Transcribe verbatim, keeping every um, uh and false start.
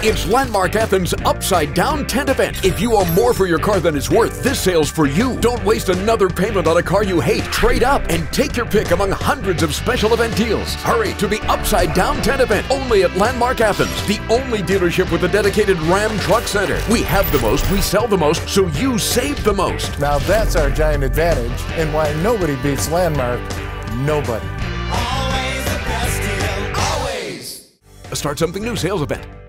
It's Landmark Athens Upside Down Tent Event. If you owe more for your car than it's worth, this sale's for you. Don't waste another payment on a car you hate. Trade up and take your pick among hundreds of special event deals. Hurry to the Upside Down Tent Event, only at Landmark Athens, the only dealership with a dedicated Ram Truck Center. We have the most, we sell the most, so you save the most. Now that's our giant advantage, and why nobody beats Landmark. Nobody. Always the best deal, always. A Start Something New sales event.